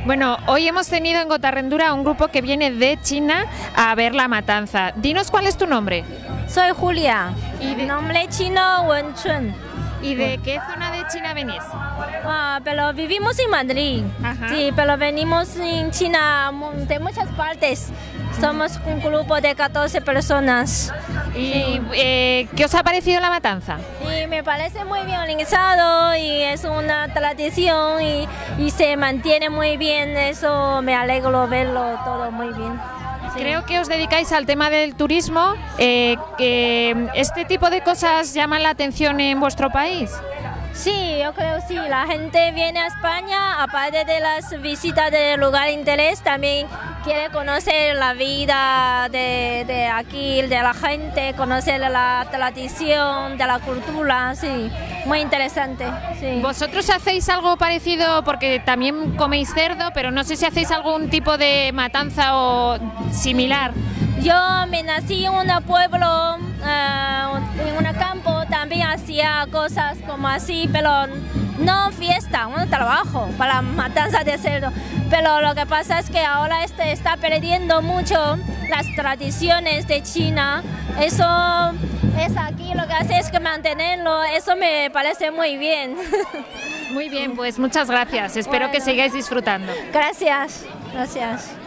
Bueno, hoy hemos tenido en Gotarrendura un grupo que viene de China a ver la matanza. Dinos cuál es tu nombre. Soy Julia. ¿Y de, Nombre chino Wenchun. ¿Y de qué zona de China venís? Pero vivimos en Madrid. Ajá. Sí, pero venimos en China de muchas partes. Somos un grupo de 14 personas. ¿Y qué os ha parecido la matanza? Y me parece muy bien organizado y es una tradición y se mantiene muy bien. Eso me alegro verlo todo muy bien. Sí. Creo que os dedicáis al tema del turismo. Que ¿este tipo de cosas llaman la atención en vuestro país? Sí, yo creo sí. La gente viene a España, aparte de las visitas de lugar de interés, también quiere conocer la vida de aquí, de la gente, conocer la tradición, de la cultura, sí. Muy interesante. Sí. ¿Vosotros hacéis algo parecido? Porque también coméis cerdo, pero no sé si hacéis algún tipo de matanza o similar. Yo me nací en un pueblo, en un campo, también hacía cosas como así, pero no fiesta, un trabajo para matanza de cerdo. Pero lo que pasa es que ahora está perdiendo mucho las tradiciones de China. Eso es aquí, lo que hace es que mantenerlo, eso me parece muy bien. Muy bien, pues muchas gracias. Espero que sigáis disfrutando. Gracias, gracias.